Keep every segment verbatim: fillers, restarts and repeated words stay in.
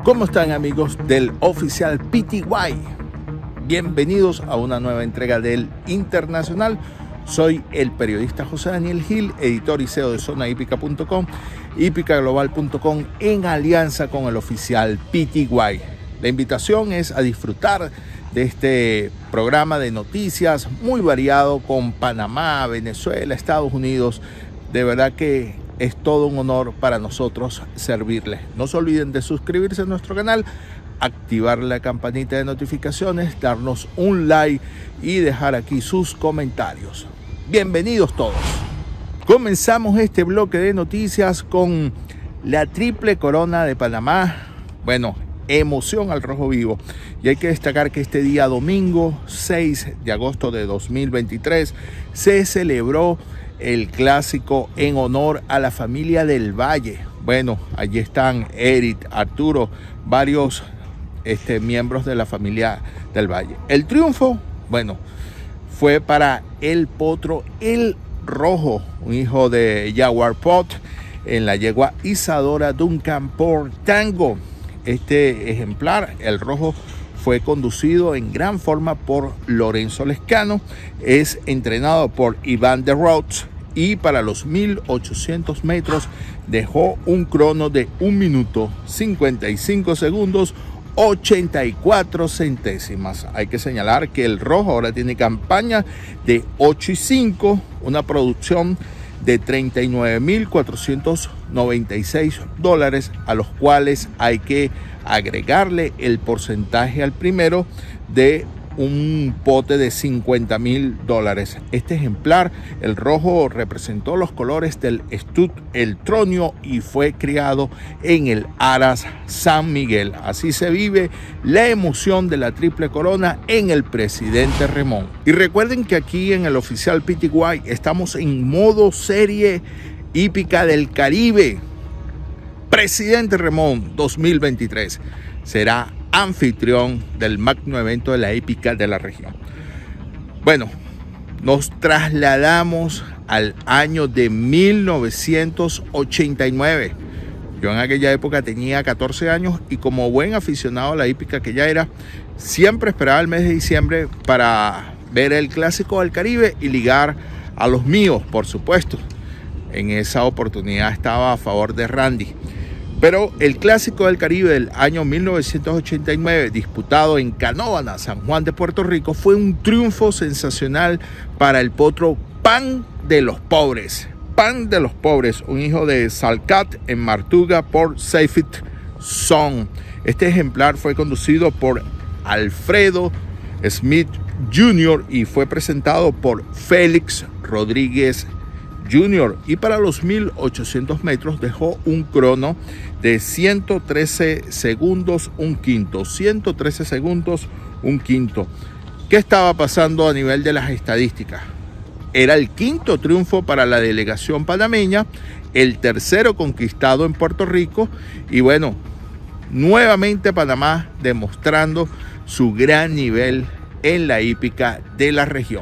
¿Cómo están, amigos del oficial P T Y? Bienvenidos a una nueva entrega del Internacional. Soy el periodista José Daniel Gil, editor y C E O de zona hípica punto com, hípica global punto com, en alianza con el oficial P T Y. La invitación es a disfrutar de este programa de noticias muy variado con Panamá, Venezuela, Estados Unidos. De verdad que es todo un honor para nosotros servirles. No se olviden de suscribirse a nuestro canal, activar la campanita de notificaciones, darnos un like y dejar aquí sus comentarios. Bienvenidos todos. Comenzamos este bloque de noticias con la triple corona de Panamá. Bueno, emoción al rojo vivo. Y hay que destacar que este día domingo seis de agosto de dos mil veintitrés se celebró el clásico en honor a la familia del Valle. Bueno, allí están Eric, Arturo, varios este, miembros de la familia del Valle. El triunfo, bueno, fue para el potro El Rojo, un hijo de Jaguar Pot, en la yegua Isadora Duncan por Tango. Este ejemplar, El Rojo, fue conducido en gran forma por Lorenzo Lescano, es entrenado por Iván de Roth y para los mil ochocientos metros dejó un crono de un minuto cincuenta y cinco segundos ochenta y cuatro centésimas. Hay que señalar que El Rojo ahora tiene campaña de ocho y cinco, una producción de treinta y nueve mil cuatrocientos noventa y seis dólares, a los cuales hay que agregarle el porcentaje al primero de un pote de cincuenta mil dólares. Este ejemplar, El Rojo, representó los colores del Stud El Tronio y fue criado en el Aras San Miguel. Así se vive la emoción de la triple corona en el Presidente Remón. Y recuerden que aquí en el oficial P T Y estamos en modo serie hípica del Caribe. Presidente Remón dos mil veintitrés será anfitrión del magno evento de la hípica de la región. Bueno, nos trasladamos al año de mil novecientos ochenta y nueve. Yo en aquella época tenía catorce años y como buen aficionado a la hípica que ya era, siempre esperaba el mes de diciembre para ver el Clásico del Caribe y ligar a los míos, por supuesto. En esa oportunidad estaba a favor de Randy. Pero el Clásico del Caribe del año mil novecientos ochenta y nueve, disputado en Canóvana, San Juan de Puerto Rico, fue un triunfo sensacional para el potro Pan de los Pobres. Pan de los Pobres, un hijo de Salcat en Martuga por Seyfit Song. Este ejemplar fue conducido por Alfredo Smith junior y fue presentado por Félix Rodríguez junior y para los mil ochocientos metros dejó un crono de ciento trece segundos un quinto, ciento trece segundos un quinto. ¿Qué estaba pasando a nivel de las estadísticas? Era el quinto triunfo para la delegación panameña, el tercero conquistado en Puerto Rico y bueno, nuevamente Panamá demostrando su gran nivel en la hípica de la región.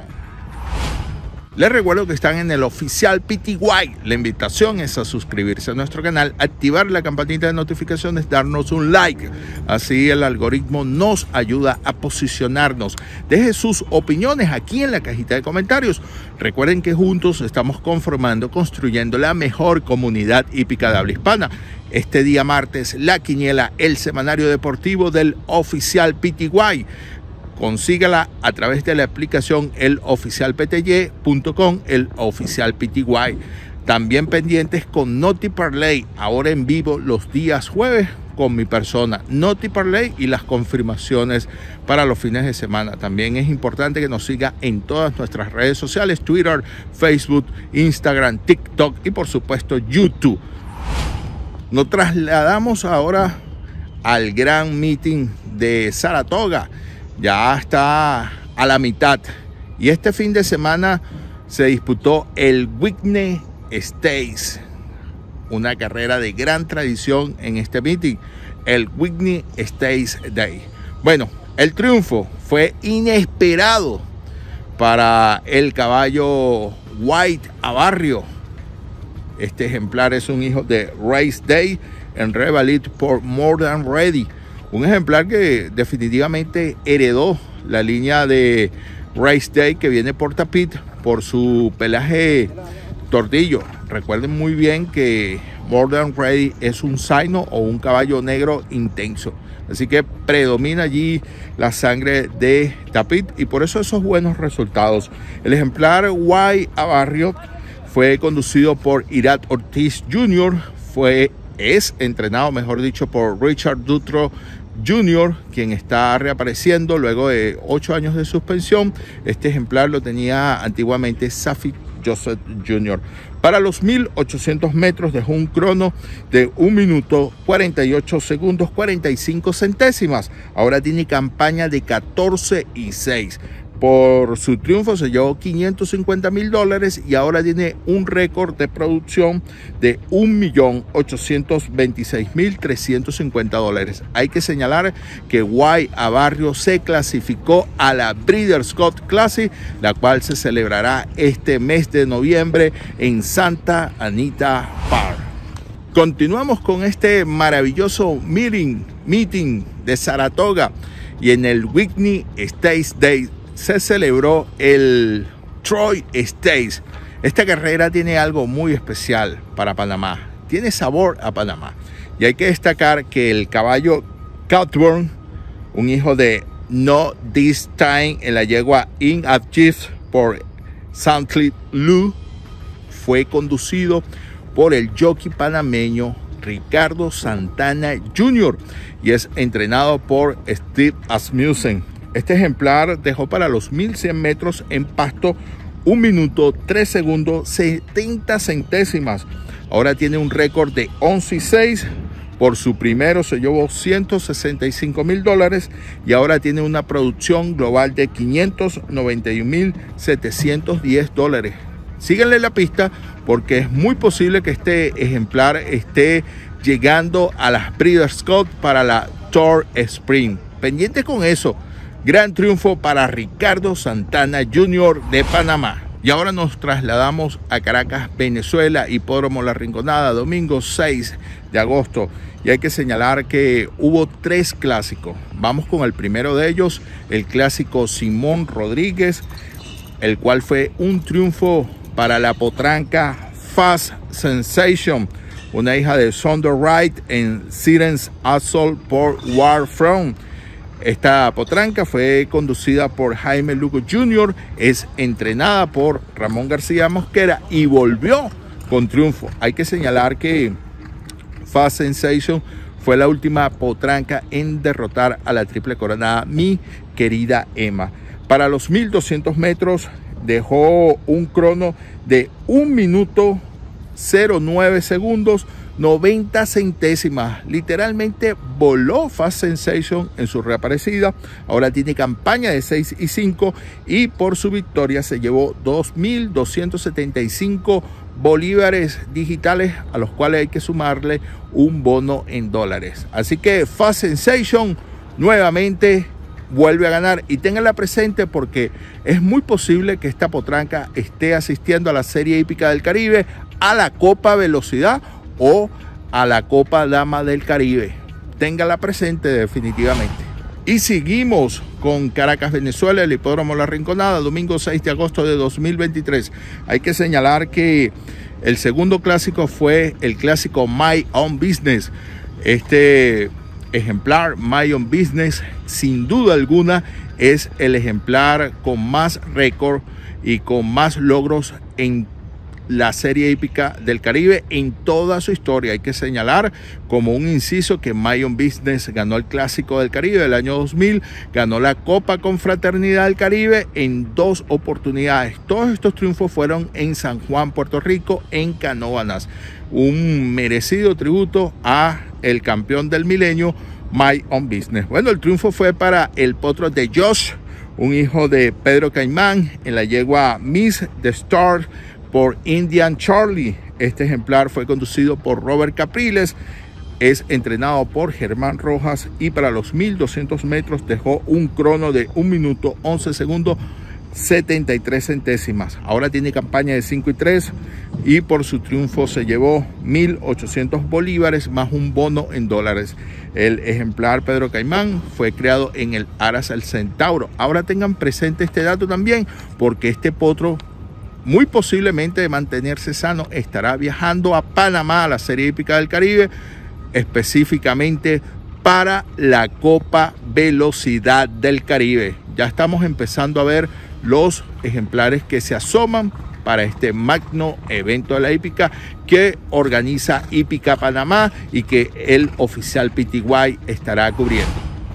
Les recuerdo que están en el oficial P T Y. La invitación es a suscribirse a nuestro canal, activar la campanita de notificaciones, darnos un like. Así el algoritmo nos ayuda a posicionarnos. Deje sus opiniones aquí en la cajita de comentarios. Recuerden que juntos estamos conformando, construyendo la mejor comunidad hípica de habla hispana. Este día martes, la quiniela, el semanario deportivo del oficial P T Y. Consígala a través de la aplicación el oficial p t y punto com, el oficial P T Y. También pendientes con Noti Parlay, ahora en vivo los días jueves con mi persona, Noti Parlay y las confirmaciones para los fines de semana. También es importante que nos siga en todas nuestras redes sociales, Twitter, Facebook, Instagram, TikTok y por supuesto YouTube. Nos trasladamos ahora al gran meeting de Saratoga. Ya está a la mitad y este fin de semana se disputó el Whitney Stakes, una carrera de gran tradición en este meeting, el Whitney Stakes Day. Bueno, el triunfo fue inesperado para el caballo White Abarrio. Este ejemplar es un hijo de Race Day, en Revalid por More Than Ready. Un ejemplar que definitivamente heredó la línea de Race Day que viene por Tapit por su pelaje tordillo. Recuerden muy bien que More Than Ready es un zaino o un caballo negro intenso. Así que predomina allí la sangre de Tapit y por eso esos buenos resultados. El ejemplar Guay a Barrio fue conducido por Irat Ortiz junior Fue, es entrenado, mejor dicho, por Richard Dutro junior, quien está reapareciendo luego de ocho años de suspensión. Este ejemplar lo tenía antiguamente Safi Joseph junior Para los mil ochocientos metros dejó un crono de un minuto cuarenta y ocho segundos cuarenta y cinco centésimas. Ahora tiene campaña de catorce y seis. Por su triunfo se llevó quinientos cincuenta mil dólares y ahora tiene un récord de producción de un millón ochocientos veintiséis mil trescientos cincuenta dólares. Hay que señalar que Guay a Barrio se clasificó a la Breeders' Cup Classic, la cual se celebrará este mes de noviembre en Santa Anita Park. Continuamos con este maravilloso meeting, meeting de Saratoga y en el Whitney Stakes Day se celebró el Troy Stakes. Esta carrera tiene algo muy especial para Panamá, tiene sabor a Panamá. Y hay que destacar que el caballo Catburn, un hijo de No This Time en la yegua In Chief por Santley Lou, fue conducido por el jockey panameño Ricardo Santana junior y es entrenado por Steve Asmussen. Este ejemplar dejó para los mil cien metros en pasto un minuto tres segundos setenta centésimas. Ahora tiene un récord de once y seis. Por su primero se llevó ciento sesenta y cinco mil dólares y ahora tiene una producción global de quinientos noventa y un mil setecientos diez dólares. Síganle la pista porque es muy posible que este ejemplar esté llegando a las Breeders' Cup para la Tour Spring. Pendiente con eso. Gran triunfo para Ricardo Santana junior de Panamá. Y ahora nos trasladamos a Caracas, Venezuela, Hipódromo La Rinconada, domingo seis de agosto. Y hay que señalar que hubo tres clásicos. Vamos con el primero de ellos, el clásico Simón Rodríguez, el cual fue un triunfo para la potranca Fast Sensation, una hija de Sonder Wright en Siren's Assault por Warfront. Esta potranca fue conducida por Jaime Lugo junior, es entrenada por Ramón García Mosquera y volvió con triunfo. Hay que señalar que Fast Sensation fue la última potranca en derrotar a la triple coronada Mi Querida Emma. Para los mil doscientos metros dejó un crono de un minuto cero nueve segundos noventa centésimas. Literalmente voló Fast Sensation en su reaparecida. Ahora tiene campaña de seis y cinco y por su victoria se llevó dos mil doscientos setenta y cinco bolívares digitales, a los cuales hay que sumarle un bono en dólares. Así que Fast Sensation nuevamente vuelve a ganar y ténganla presente porque es muy posible que esta potranca esté asistiendo a la Serie Hípica del Caribe, a la Copa Velocidad o a la Copa Dama del Caribe. Téngala presente definitivamente. Y seguimos con Caracas, Venezuela, el Hipódromo La Rinconada, domingo seis de agosto de dos mil veintitrés. Hay que señalar que el segundo clásico fue el clásico My Own Business. Este ejemplar, My Own Business, sin duda alguna, es el ejemplar con más récord y con más logros en la Serie Hípica del Caribe en toda su historia. Hay que señalar como un inciso que My Own Business ganó el Clásico del Caribe del año dos mil, ganó la Copa Confraternidad del Caribe en dos oportunidades. Todos estos triunfos fueron en San Juan, Puerto Rico, en Canóvanas. Un merecido tributo a el campeón del milenio, My Own Business. Bueno, el triunfo fue para el potro de Josh, un hijo de Pedro Caimán, en la yegua Miss the Star por Indian Charlie. Este ejemplar fue conducido por Robert Capriles, es entrenado por Germán Rojas y para los mil doscientos metros dejó un crono de un minuto once segundos setenta y tres centésimas. Ahora tiene campaña de cinco y tres y por su triunfo se llevó mil ochocientos bolívares más un bono en dólares. El ejemplar Pedro Caimán fue creado en el Aras El Centauro. Ahora tengan presente este dato también, porque este potro, muy posiblemente de mantenerse sano, estará viajando a Panamá, a la Serie Hípica del Caribe, específicamente para la Copa Velocidad del Caribe. Ya estamos empezando a ver los ejemplares que se asoman para este magno evento de la hípica que organiza Hípica Panamá y que el oficial P T Y estará cubriendo.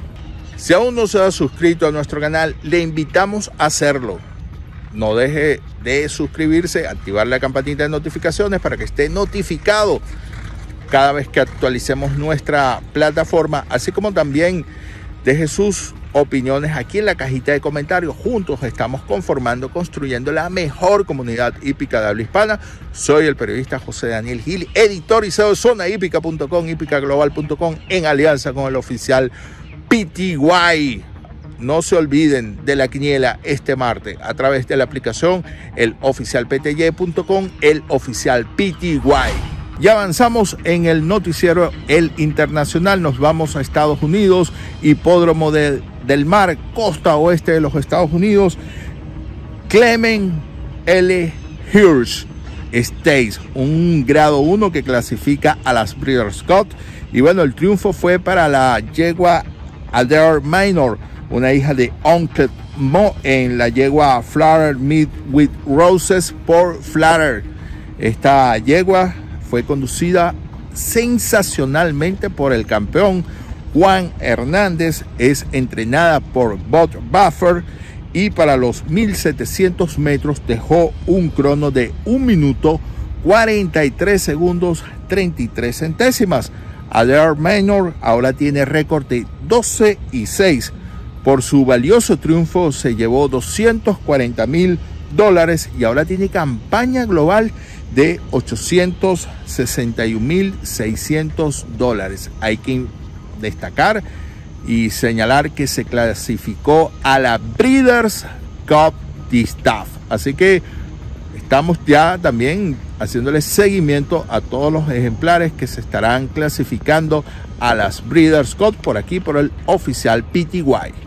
Si aún no se ha suscrito a nuestro canal, le invitamos a hacerlo. No deje de suscribirse, activar la campanita de notificaciones para que esté notificado cada vez que actualicemos nuestra plataforma, así como también deje sus opiniones aquí en la cajita de comentarios. Juntos estamos conformando, construyendo la mejor comunidad hípica de habla hispana. Soy el periodista José Daniel Gil, editor y C E O de zona hípica punto com, hípica global punto com, en alianza con el oficial P T Y. No se olviden de la quiniela este martes a través de la aplicación el oficial P T Y punto com, el oficial P T Y. Ya avanzamos en el noticiero El Internacional. Nos vamos a Estados Unidos, hipódromo de, del Mar, costa oeste de los Estados Unidos. Clement L. Hirsch Stakes, un grado uno que clasifica a las Breeders' Cup. Y bueno, el triunfo fue para la yegua Adair Minor, una hija de Uncle Mo, en la yegua Flutter Meet with Roses por Flutter. Esta yegua fue conducida sensacionalmente por el campeón Juan Hernández, es entrenada por Bob Buffer y para los mil setecientos metros dejó un crono de un minuto cuarenta y tres segundos treinta y tres centésimas. Adair Minor ahora tiene récord de doce y seis. Por su valioso triunfo se llevó doscientos cuarenta mil dólares y ahora tiene campaña global de ochocientos sesenta y un mil seiscientos dólares. Hay que destacar y señalar que se clasificó a la Breeders' Cup Distaff. Así que estamos ya también haciéndole seguimiento a todos los ejemplares que se estarán clasificando a las Breeders' Cup por aquí, por el oficial P T Y.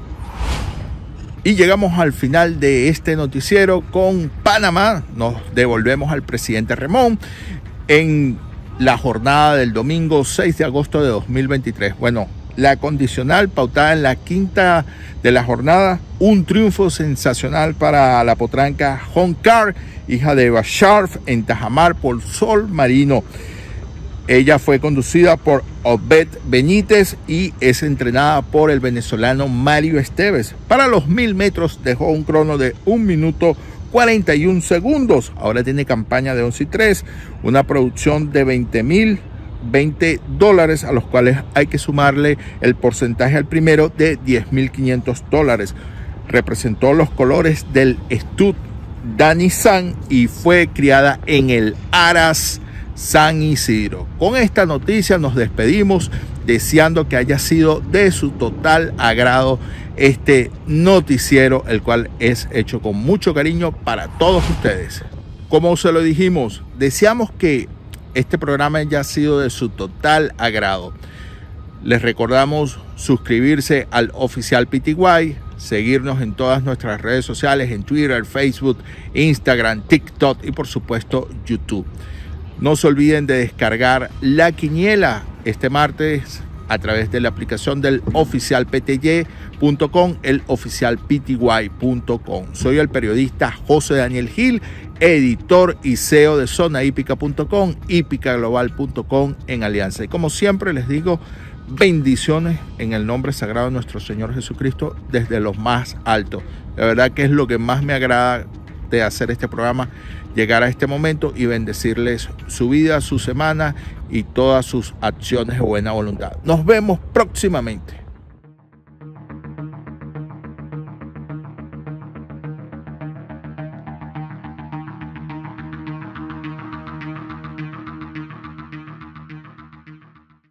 Y llegamos al final de este noticiero con Panamá. Nos devolvemos al presidente Remón en la jornada del domingo seis de agosto de dos mil veintitrés. Bueno, la condicional pautada en la quinta de la jornada, un triunfo sensacional para la potranca Honcar, hija de Basharf, en Tajamar por Sol Marino. Ella fue conducida por Obed Benítez y es entrenada por el venezolano Mario Esteves. Para los mil metros dejó un crono de un minuto cuarenta y un segundos. Ahora tiene campaña de once y tres, una producción de veinte mil veinte dólares, a los cuales hay que sumarle el porcentaje al primero de diez mil quinientos dólares. Representó los colores del Stud Dani San y fue criada en el Aras San Isidro. Con esta noticia nos despedimos, deseando que haya sido de su total agrado este noticiero, el cual es hecho con mucho cariño para todos ustedes. Como se lo dijimos, deseamos que este programa haya sido de su total agrado. Les recordamos suscribirse al oficial P T Y, seguirnos en todas nuestras redes sociales, en Twitter, Facebook, Instagram, TikTok y por supuesto YouTube. No se olviden de descargar la quiniela este martes a través de la aplicación del oficial P T Y punto com, el oficial P T Y punto com. Soy el periodista José Daniel Gil, editor y C E O de zona hípica punto com, hípica global punto com en alianza. Y como siempre les digo, bendiciones en el nombre sagrado de nuestro Señor Jesucristo desde lo más alto. La verdad que es lo que más me agrada de hacer este programa, llegar a este momento y bendecirles su vida, su semana y todas sus acciones de buena voluntad. Nos vemos próximamente.